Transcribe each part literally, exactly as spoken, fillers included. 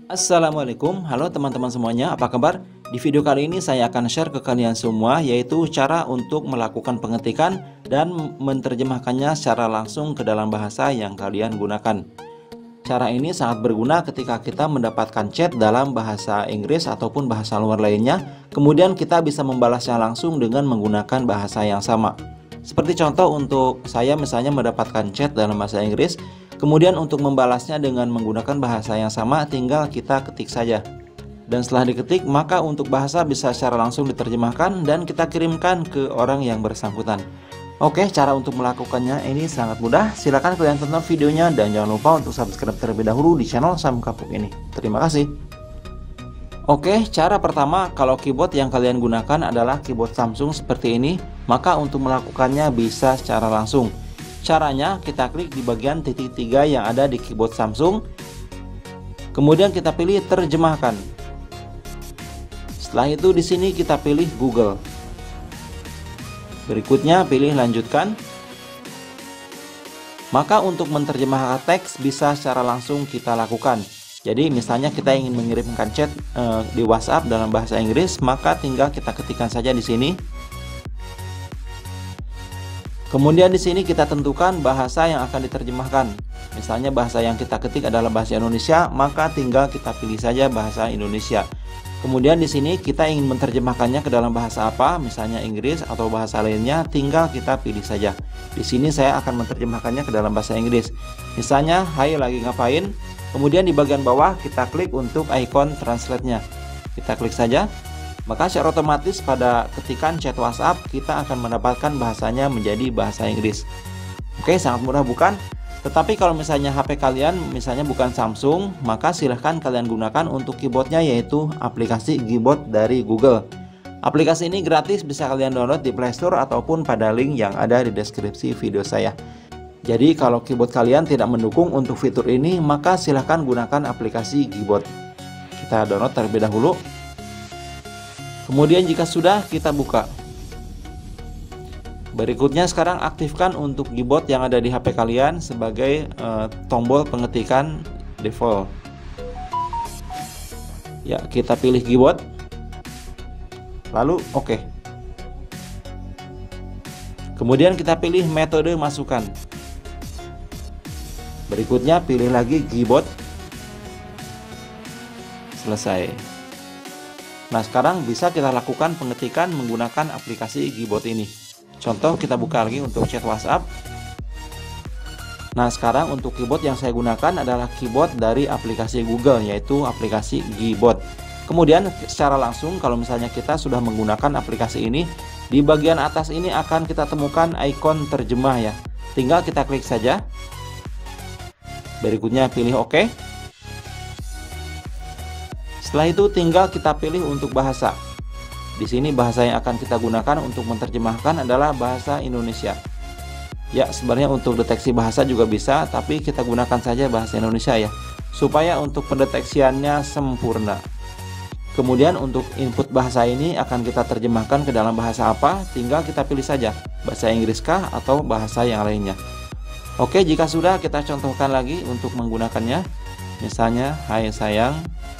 Assalamualaikum, halo teman-teman semuanya, apa kabar? Di video kali ini saya akan share ke kalian semua, yaitu cara untuk melakukan pengetikan dan menerjemahkannya secara langsung ke dalam bahasa yang kalian gunakan. Cara ini sangat berguna ketika kita mendapatkan chat dalam bahasa Inggris ataupun bahasa luar lainnya, kemudian kita bisa membalasnya langsung dengan menggunakan bahasa yang sama. Seperti contoh, untuk saya misalnya mendapatkan chat dalam bahasa Inggris, kemudian untuk membalasnya dengan menggunakan bahasa yang sama tinggal kita ketik saja. Dan setelah diketik, maka untuk bahasa bisa secara langsung diterjemahkan dan kita kirimkan ke orang yang bersangkutan. Oke, cara untuk melakukannya ini sangat mudah. Silahkan kalian tonton videonya dan jangan lupa untuk subscribe terlebih dahulu di channel Sam Kapuk ini. Terima kasih. Oke, cara pertama, kalau keyboard yang kalian gunakan adalah keyboard Samsung seperti ini, maka untuk melakukannya bisa secara langsung. Caranya, kita klik di bagian titik tiga yang ada di keyboard Samsung. Kemudian kita pilih terjemahkan. Setelah itu di sini kita pilih Google. Berikutnya pilih lanjutkan. Maka untuk menerjemahkan teks bisa secara langsung kita lakukan. Jadi misalnya kita ingin mengirimkan chat e, di WhatsApp dalam bahasa Inggris, maka tinggal kita ketikkan saja di sini. Kemudian di sini kita tentukan bahasa yang akan diterjemahkan. Misalnya bahasa yang kita ketik adalah bahasa Indonesia, maka tinggal kita pilih saja bahasa Indonesia. Kemudian di sini kita ingin menerjemahkannya ke dalam bahasa apa, misalnya Inggris atau bahasa lainnya, tinggal kita pilih saja. Di sini saya akan menerjemahkannya ke dalam bahasa Inggris. Misalnya, hai lagi ngapain? Kemudian di bagian bawah kita klik untuk icon translate-nya. Kita klik saja. Maka secara otomatis pada ketikan chat WhatsApp kita akan mendapatkan bahasanya menjadi bahasa Inggris. Oke, sangat mudah bukan? Tetapi kalau misalnya H P kalian misalnya bukan Samsung, maka silahkan kalian gunakan untuk keyboardnya, yaitu aplikasi keyboard dari Google. Aplikasi ini gratis, bisa kalian download di Play Store ataupun pada link yang ada di deskripsi video saya. Jadi kalau keyboard kalian tidak mendukung untuk fitur ini, maka silahkan gunakan aplikasi keyboard. Kita download terlebih dahulu. Kemudian jika sudah, kita buka. Berikutnya sekarang aktifkan untuk keyboard yang ada di H P kalian sebagai e, tombol pengetikan default. Ya, kita pilih keyboard. Lalu oke. Kemudian kita pilih metode masukan. Berikutnya pilih lagi keyboard. Selesai. Nah, sekarang bisa kita lakukan pengetikan menggunakan aplikasi keyboard ini. Contoh, kita buka lagi untuk chat WhatsApp. Nah, sekarang untuk keyboard yang saya gunakan adalah keyboard dari aplikasi Google, yaitu aplikasi Keyboard. Kemudian secara langsung kalau misalnya kita sudah menggunakan aplikasi ini, di bagian atas ini akan kita temukan ikon terjemah ya. Tinggal kita klik saja. Berikutnya pilih OK. Setelah itu tinggal kita pilih untuk bahasa. Di sini bahasa yang akan kita gunakan untuk menerjemahkan adalah bahasa Indonesia. Ya, sebenarnya untuk deteksi bahasa juga bisa, tapi kita gunakan saja bahasa Indonesia ya, supaya untuk pendeteksiannya sempurna. Kemudian untuk input bahasa ini akan kita terjemahkan ke dalam bahasa apa, tinggal kita pilih saja, bahasa Inggris kah atau bahasa yang lainnya. Oke, jika sudah, kita contohkan lagi untuk menggunakannya. Misalnya, hai sayang.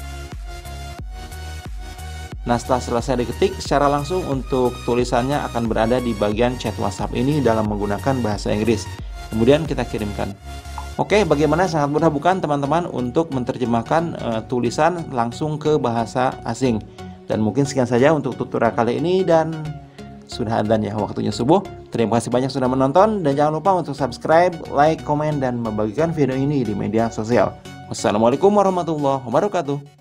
Nah, setelah selesai diketik, secara langsung untuk tulisannya akan berada di bagian chat WhatsApp ini dalam menggunakan bahasa Inggris. Kemudian kita kirimkan. Oke, bagaimana, sangat mudah bukan teman-teman untuk menerjemahkan e, tulisan langsung ke bahasa asing. Dan mungkin sekian saja untuk tutorial kali ini, dan sudah adzan ya, waktunya subuh. Terima kasih banyak sudah menonton, dan jangan lupa untuk subscribe, like, komen, dan membagikan video ini di media sosial. Wassalamualaikum warahmatullahi wabarakatuh.